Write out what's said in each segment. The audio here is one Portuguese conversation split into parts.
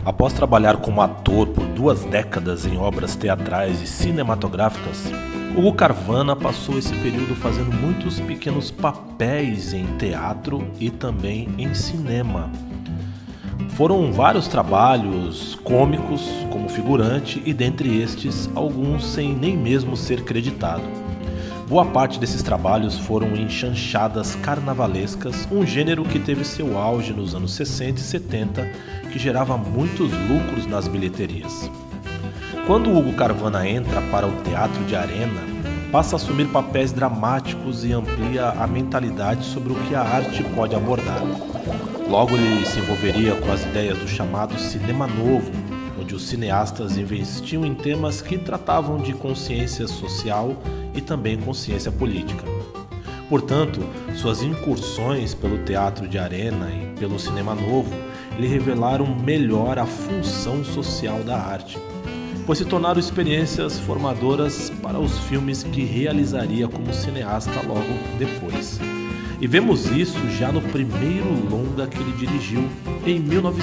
Após trabalhar como ator por 2 décadas em obras teatrais e cinematográficas, Hugo Carvana passou esse período fazendo muitos pequenos papéis em teatro e também em cinema. Foram vários trabalhos cômicos como figurante e, dentre estes, alguns sem nem mesmo ser creditado. Boa parte desses trabalhos foram em chanchadas carnavalescas, um gênero que teve seu auge nos anos 60 e 70, que gerava muitos lucros nas bilheterias. Quando Hugo Carvana entra para o teatro de arena, passa a assumir papéis dramáticos e amplia a mentalidade sobre o que a arte pode abordar. Logo ele se envolveria com as ideias do chamado cinema novo, onde os cineastas investiam em temas que tratavam de consciência social e também consciência política. Portanto, suas incursões pelo teatro de arena e pelo cinema novo lhe revelaram melhor a função social da arte, pois se tornaram experiências formadoras para os filmes que realizaria como cineasta logo depois. E vemos isso já no primeiro longa que ele dirigiu em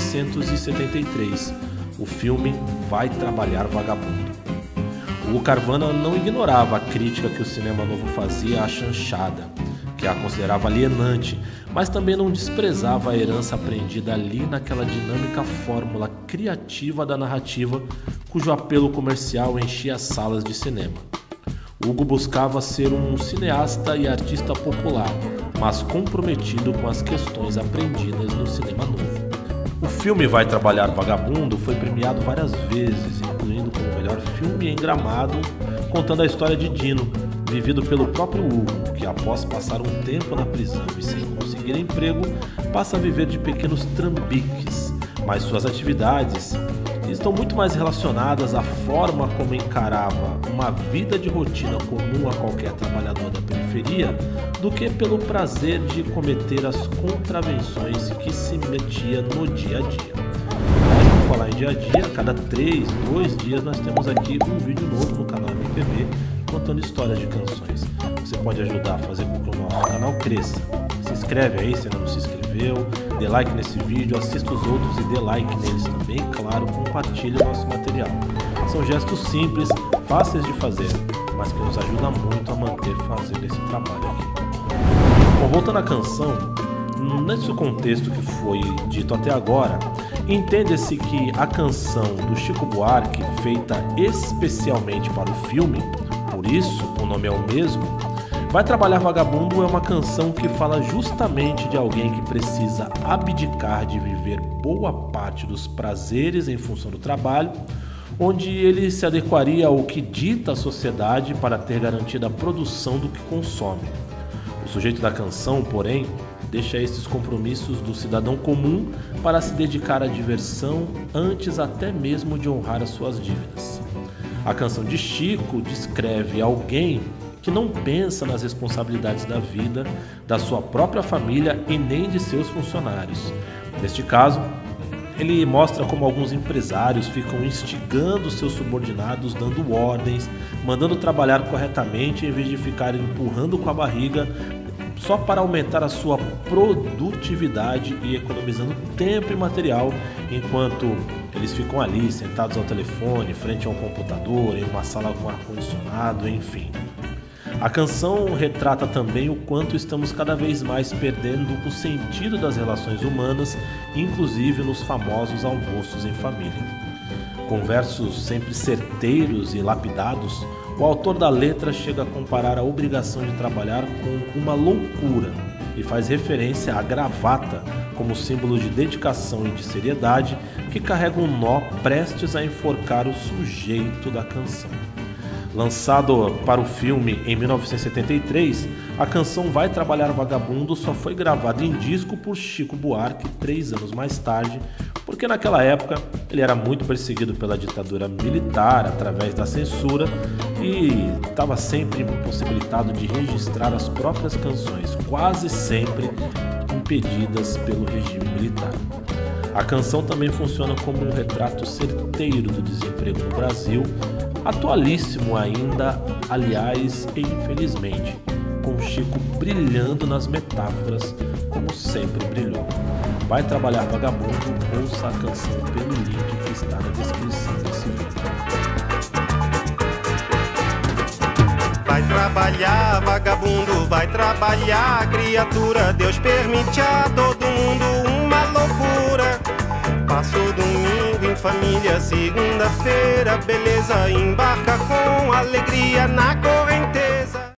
1973, o filme Vai Trabalhar Vagabundo. O Carvana não ignorava a crítica que o cinema novo fazia à chanchada, que a considerava alienante, mas também não desprezava a herança aprendida ali naquela dinâmica fórmula criativa da narrativa, cujo apelo comercial enchia as salas de cinema. Hugo buscava ser um cineasta e artista popular, mas comprometido com as questões aprendidas no cinema novo. O filme Vai Trabalhar Vagabundo foi premiado várias vezes, incluindo como melhor filme em Gramado, contando a história de Dino, vivido pelo próprio Hugo, que após passar um tempo na prisão e sem conseguir emprego, passa a viver de pequenos trambiques, mas suas atividades estão muito mais relacionadas à forma como encarava uma vida de rotina comum a qualquer trabalhador da periferia do que pelo prazer de cometer as contravenções que se metia no dia a dia. Mas, por falar em dia a dia, a cada 2 dias nós temos aqui um vídeo novo no canal MPB contando histórias de canções. Você pode ajudar a fazer com que o nosso canal cresça. Se inscreve aí se ainda não se inscreveu, dê like nesse vídeo, assista os outros e dê like neles também, claro, compartilhe o nosso material. São gestos simples, fáceis de fazer, mas que nos ajudam muito a manter fazendo esse trabalho aqui. Bom, voltando à canção, nesse contexto que foi dito até agora, entende-se que a canção do Chico Buarque, feita especialmente para o filme, por isso o nome é o mesmo, Vai Trabalhar Vagabundo é uma canção que fala justamente de alguém que precisa abdicar de viver boa parte dos prazeres em função do trabalho, onde ele se adequaria ao que dita a sociedade para ter garantida a produção do que consome. O sujeito da canção, porém, deixa esses compromissos do cidadão comum para se dedicar à diversão antes até mesmo de honrar as suas dívidas. A canção de Chico descreve alguém que não pensa nas responsabilidades da vida, da sua própria família e nem de seus funcionários. Neste caso, ele mostra como alguns empresários ficam instigando seus subordinados, dando ordens, mandando trabalhar corretamente em vez de ficarem empurrando com a barriga só para aumentar a sua produtividade e economizando tempo e material, enquanto eles ficam ali sentados ao telefone, frente a um computador, em uma sala com ar-condicionado, enfim. A canção retrata também o quanto estamos cada vez mais perdendo o sentido das relações humanas, inclusive nos famosos almoços em família. Com versos sempre certeiros e lapidados, o autor da letra chega a comparar a obrigação de trabalhar com uma loucura e faz referência à gravata como símbolo de dedicação e de seriedade que carrega um nó prestes a enforcar o sujeito da canção. Lançado para o filme em 1973, a canção Vai Trabalhar Vagabundo só foi gravada em disco por Chico Buarque 3 anos mais tarde, porque naquela época ele era muito perseguido pela ditadura militar através da censura e estava sempre impossibilitado de registrar as próprias canções, quase sempre impedidas pelo regime militar. A canção também funciona como um retrato certeiro do desemprego no Brasil, atualíssimo ainda, aliás, e infelizmente, com Chico brilhando nas metáforas como sempre brilhou. Vai trabalhar vagabundo, ouça a canção pelo link que está na descrição desse vídeo. Vai trabalhar, vagabundo, vai trabalhar, criatura. Deus permite a todo mundo uma loucura. Passo domingo em família, segunda-feira, beleza, embarca com